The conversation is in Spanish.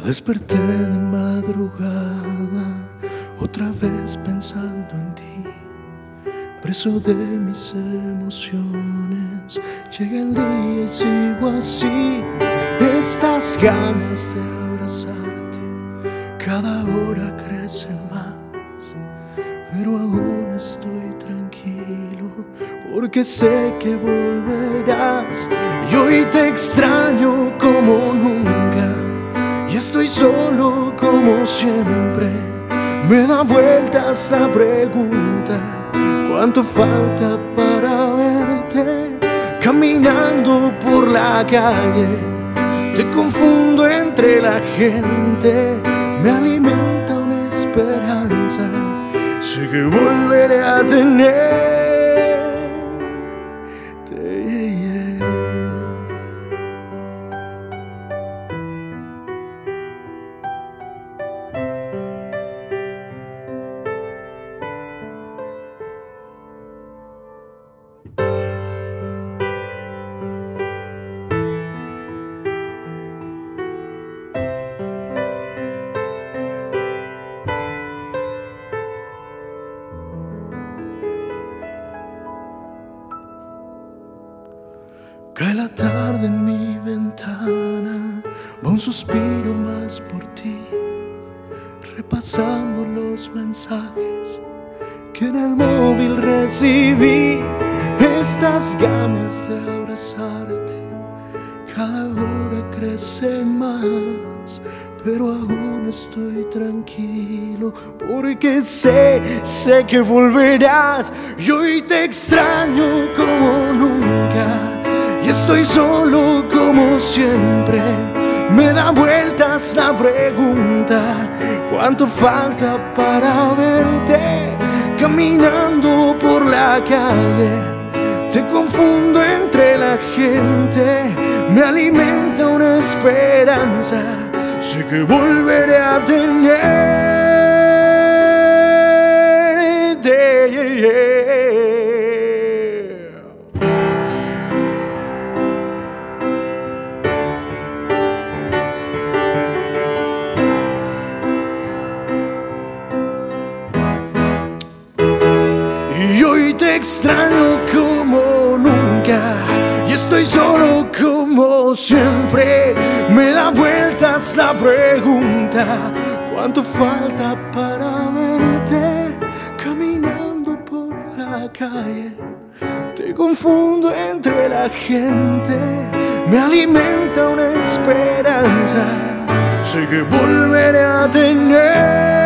Desperté de madrugada, otra vez pensando en ti, preso de mis emociones. Llega el día y sigo así. Estas ganas de abrazarte cada hora crecen más, pero aún estoy tranquilo porque sé que volverás. Y hoy te extraño como nunca, y estoy solo como siempre. Me da vueltas la pregunta: ¿cuánto falta para verte? Caminando por la calle, te confundo entre la gente. Me alimenta una esperanza, sé que volveré a tenerte. Cae la tarde en mi ventana, va un suspiro más por ti, repasando los mensajes que en el móvil recibí. Estas ganas de abrazarte cada hora crecen más, pero aún estoy tranquilo porque sé que volverás. Y hoy te extraño como nunca, y estoy solo como siempre. Me da vueltas la pregunta: ¿cuánto falta para verte? Caminando por la calle, te confundo entre la gente. Me alimenta una esperanza, sé que volveré a tenerte. Y hoy te extraño como nunca, y estoy solo como siempre. Me da vueltas la pregunta: ¿cuánto falta para verte? Caminando por la calle, te confundo entre la gente. Me alimenta una esperanza, sé que volveré a tener.